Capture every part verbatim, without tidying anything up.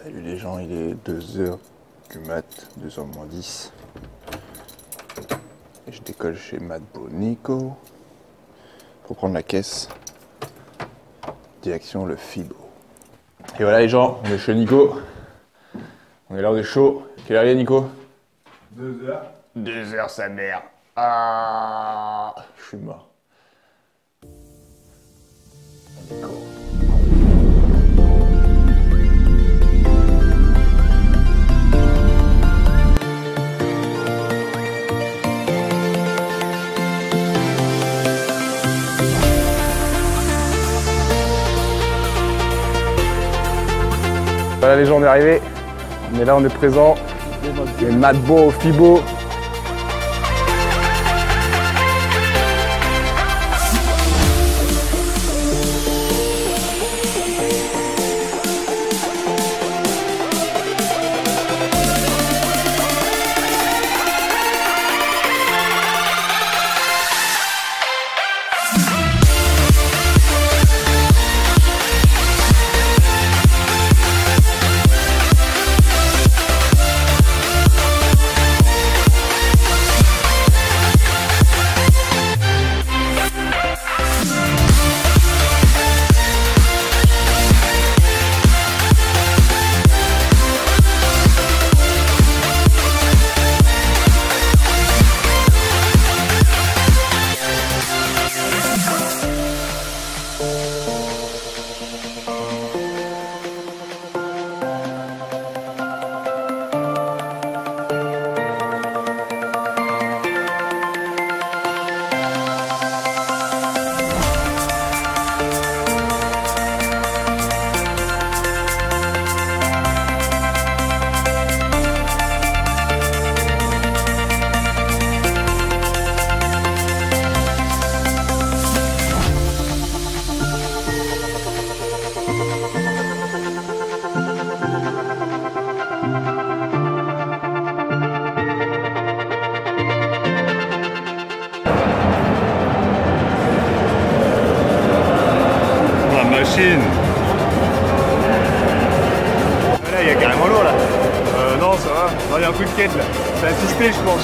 Salut les gens, il est deux heures du mat, deux heures moins dix. Et je décolle chez Madbo Nico pour prendre la caisse. Direction le Fibo. Et voilà les gens, on est chez Nico. On est là, on est chaud. Quelle heure il est Nico? Deux heures. Deux heures sa mère. Ah, je suis mort. Nico. Voilà les gens, on est arrivés. On est là, on est présent. Les Madbo au Fibo. Machine. Là, il y a carrément l'eau là. Euh, non, ça va. Non, il y a un coup de quête là. C'est assisté, je pense.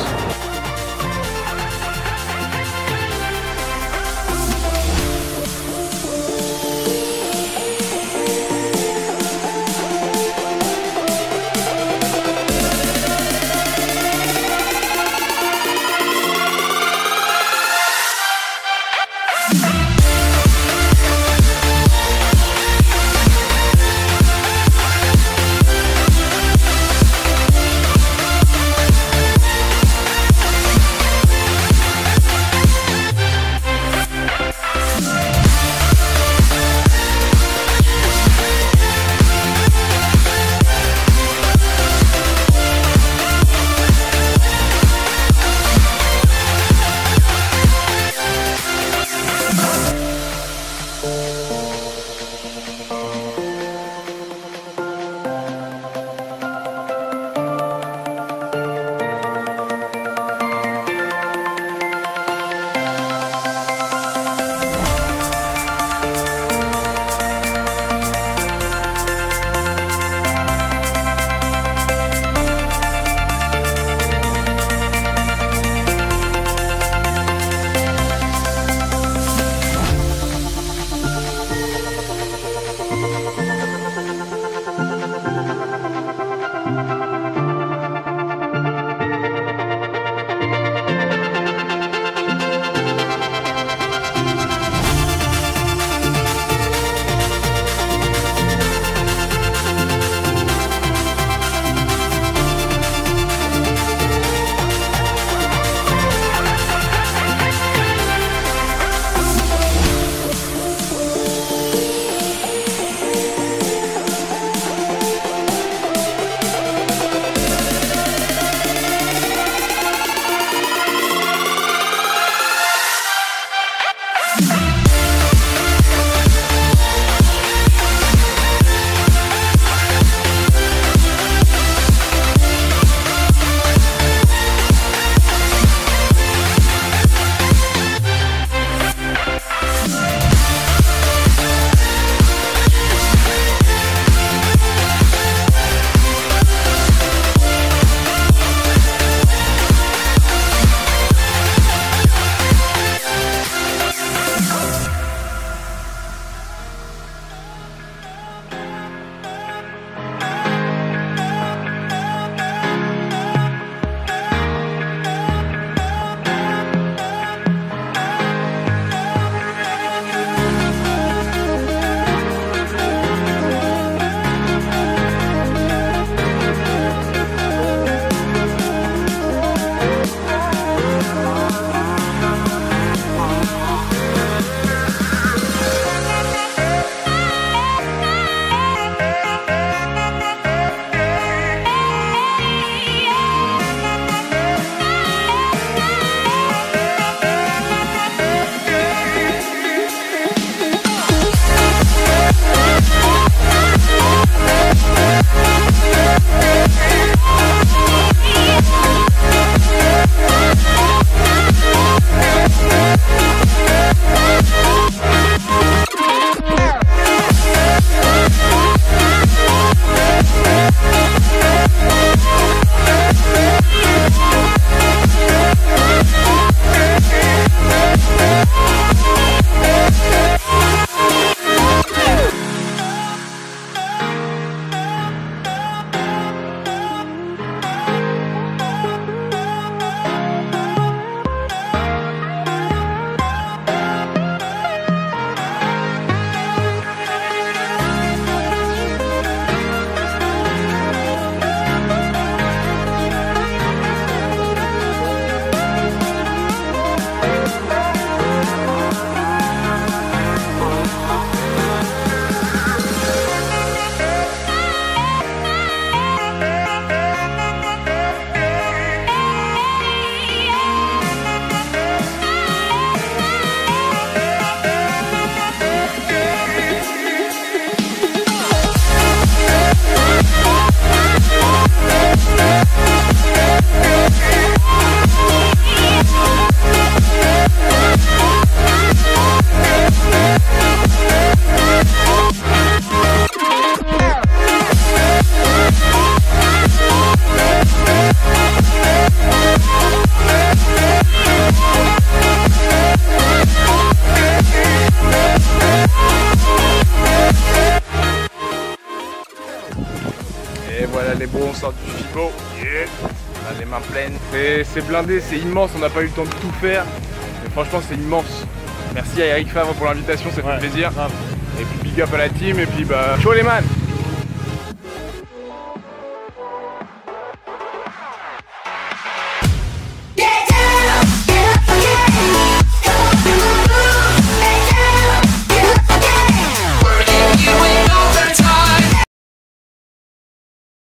est beau, on sort du FIBO. Yeah. On a les mains pleines. C'est blindé, c'est immense, on n'a pas eu le temps de tout faire. Mais franchement, c'est immense. Merci à Eric Favre pour l'invitation, ça fait ouais, plaisir. Grave. Et puis big up à la team, et puis bah, chaud les man.